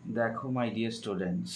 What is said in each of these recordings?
দেখো my dear students,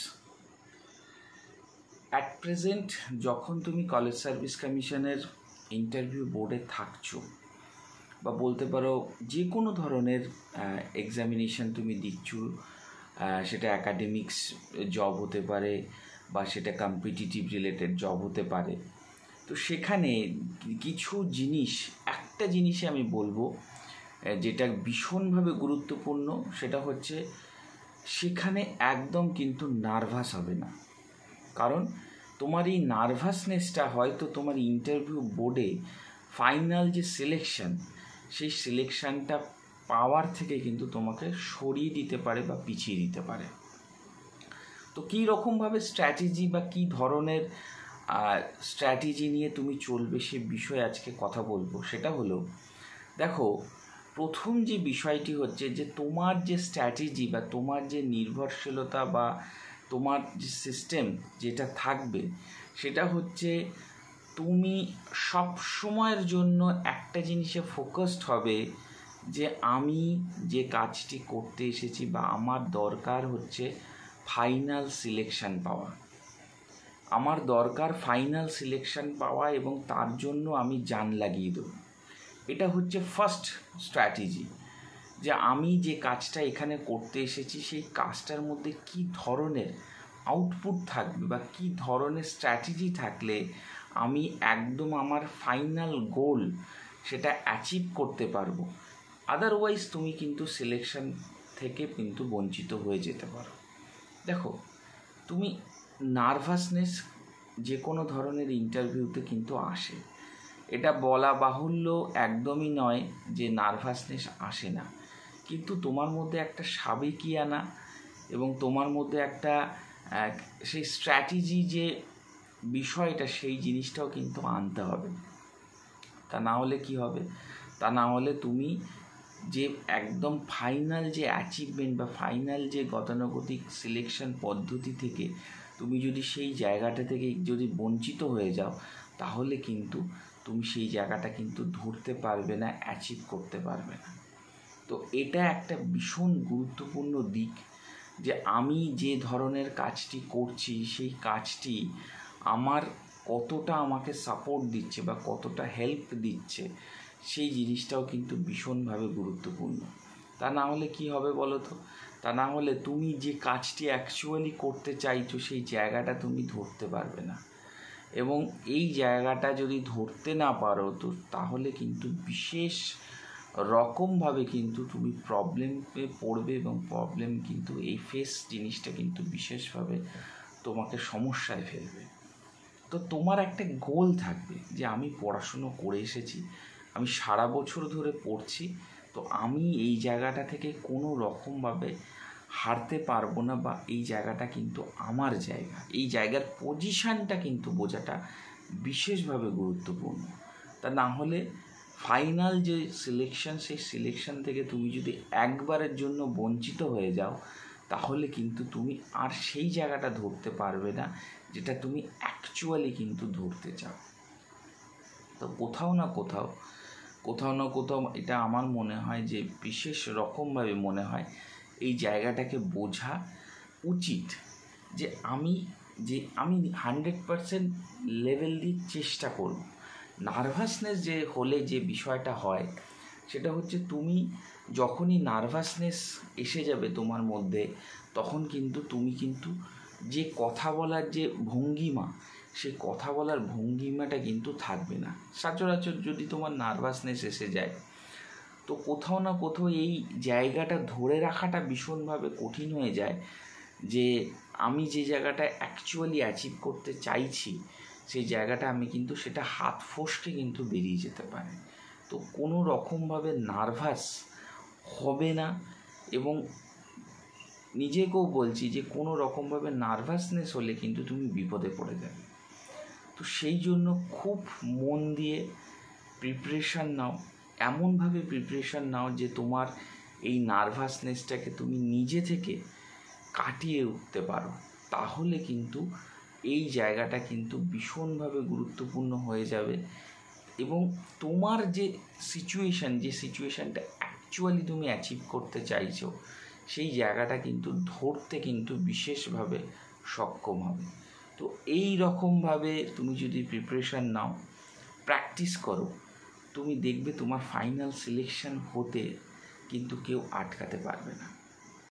at present যখন তুমি কলেজ সার্ভিস কমিশনের ইন্টারভিউ বোর্ডে থাকছো বা বলতে পারো যে কোনো ধরনের এক্সামিনেশান তুমি দিচ্ছ, সেটা অ্যাকাডেমিক্স জব হতে পারে বা সেটা কম্পিটিটিভ রিলেটেড জব হতে পারে। তো সেখানে কিছু জিনিস, একটা জিনিসই আমি বলবো যেটা ভীষণভাবে গুরুত্বপূর্ণ, সেটা হচ্ছে সেখানে একদম কিন্তু নার্ভাস হবে না। কারণ তোমার এই নার্ভাসনেসটা হয়তো তোমার ইন্টারভিউ বোর্ডে ফাইনাল যে সিলেকশন, সেই সিলেকশানটা পাওয়ার থেকে কিন্তু তোমাকে সরিয়ে দিতে পারে বা পিছিয়ে দিতে পারে। তো কী রকমভাবে স্ট্র্যাটেজি বা কী ধরনের স্ট্র্যাটেজি নিয়ে তুমি চলবে সে বিষয়ে আজকে কথা বলবো। সেটা হলো, দেখো, প্রথম যে বিষয়টি হচ্ছে যে তোমার যে স্ট্র্যাটেজি বা তোমার যে নির্ভরশীলতা বা তোমার যে সিস্টেম যেটা থাকবে, সেটা হচ্ছে তুমি সব সময়ের জন্য একটা জিনিসে ফোকাসড হবে যে আমি যে কাজটি করতে এসেছি বা আমার দরকার হচ্ছে ফাইনাল সিলেকশন পাওয়া। আমার দরকার ফাইনাল সিলেকশন পাওয়া এবং তার জন্য আমি জান লাগিয়ে দেবো। এটা হচ্ছে ফার্স্ট স্ট্র্যাটেজি, যে আমি যে কাজটা এখানে করতে এসেছি সেই কাজটার মধ্যে কী ধরনের আউটপুট থাকবে বা কী ধরনের স্ট্র্যাটেজি থাকলে আমি একদম আমার ফাইনাল গোল সেটা অ্যাচিভ করতে পারবো। আদারওয়াইজ তুমি কিন্তু সিলেকশন থেকে কিন্তু বঞ্চিত হয়ে যেতে পারো। দেখো, তুমি নার্ভাসনেস যে কোনো ধরনের ইন্টারভিউতে কিন্তু আসে, এটা বলা বাহুল্য একদমই নয় যে নার্ভাসনেস আসে না, কিন্তু তোমার মধ্যে একটা সাবেকিয়ানা এবং তোমার মধ্যে একটা সেই স্ট্র্যাটেজি যে বিষয়টা, সেই জিনিসটাও কিন্তু আনতে হবে। তা না হলে কি হবে? তা না হলে তুমি যে একদম ফাইনাল যে অ্যাচিভমেন্ট বা ফাইনাল যে গতানুগতিক সিলেকশন পদ্ধতি থেকে তুমি যদি সেই জায়গাটা থেকে যদি বঞ্চিত হয়ে যাও, তাহলে কিন্তু তুমি সেই জায়গাটা কিন্তু ধরতে পারবে না, অ্যাচিভ করতে পারবে না। তো এটা একটা ভীষণ গুরুত্বপূর্ণ দিক, যে আমি যে ধরনের কাজটি করছি সেই কাজটি আমার কতটা আমাকে সাপোর্ট দিচ্ছে বা কতটা হেল্প দিচ্ছে, সেই জিনিসটাও কিন্তু ভীষণভাবে গুরুত্বপূর্ণ। তা না হলে কি হবে বলো তো? তা না হলে তুমি যে কাজটি অ্যাকচুয়ালি করতে চাইছো সেই জায়গাটা তুমি ধরতে পারবে না, এবং এই জায়গাটা যদি ধরতে না পারো তো তাহলে কিন্তু বিশেষ রকমভাবে কিন্তু তুমি প্রবলেমে পড়বে, এবং প্রবলেম কিন্তু এই ফেস জিনিসটা কিন্তু বিশেষভাবে তোমাকে সমস্যায় ফেলবে। তো তোমার একটা গোল থাকবে যে আমি পড়াশুনো করে এসেছি, আমি সারা বছর ধরে পড়ছি, তো আমি এই জায়গাটা থেকে কোনো রকমভাবে হারতে পারবো না, বা এই জায়গাটা কিন্তু আমার জায়গা, এই জায়গার পজিশানটা কিন্তু বোঝাটা বিশেষভাবে গুরুত্বপূর্ণ। তা না হলে ফাইনাল যে সিলেকশন, সেই সিলেকশন থেকে তুমি যদি একবারের জন্য বঞ্চিত হয়ে যাও, তাহলে কিন্তু তুমি আর সেই জায়গাটা ধরতে পারবে না যেটা তুমি অ্যাকচুয়ালি কিন্তু ধরতে চাও। তো কোথাও না কোথাও এটা আমার মনে হয় যে বিশেষ রকমভাবে মনে হয় এই জায়গাটাকে বোঝা উচিত, যে আমি 100% লেভেল দিয়ে চেষ্টা করব। নার্ভাসনেস যে হলে যে বিষয়টা হয় সেটা হচ্ছে, তুমি যখনই নার্ভাসনেস এসে যাবে তোমার মধ্যে, তখন কিন্তু তুমি কিন্তু যে কথা বলার যে ভঙ্গিমা, সেই কথা বলার ভঙ্গিমাটা কিন্তু থাকবে না। সচরাচর যদি তোমার নার্ভাসনেস এসে যায়, তো কোথাও না কোথাও এই জায়গাটা ধরে রাখাটা ভীষণভাবে কঠিন হয়ে যায়, যে আমি যে জায়গাটা অ্যাকচুয়ালি অ্যাচিভ করতে চাইছি সেই জায়গাটা আমি কিন্তু সেটা হাত ফসকে কিন্তু বেরিয়ে যেতে পারে। তো কোনো রকমভাবে নার্ভাস হবে না, এবং নিজেকেও বলছি যে কোনো রকমভাবে নার্ভাসনেস হলে কিন্তু তুমি বিপদে পড়ে যাবে। তো সেই জন্য খুব মন দিয়ে প্রিপারেশান নাও, এমনভাবে প্রিপারেশান নাও যে তোমার এই নার্ভাসনেসটাকে তুমি নিজে থেকে কাটিয়ে উঠতে পারো। তাহলে কিন্তু এই জায়গাটা কিন্তু ভীষণভাবে গুরুত্বপূর্ণ হয়ে যাবে, এবং তোমার যে সিচুয়েশানটা অ্যাকচুয়ালি তুমি অ্যাচিভ করতে চাইছো সেই জায়গাটা কিন্তু ধরতে কিন্তু বিশেষভাবে সক্ষম হবে। তো এই রকমভাবে তুমি যদি প্রিপারেশান নাও, প্র্যাকটিস করো, তুমি দেখবে তোমার ফাইনাল সিলেকশন হতে কিন্তু কেউ আটকাতে পারবে না।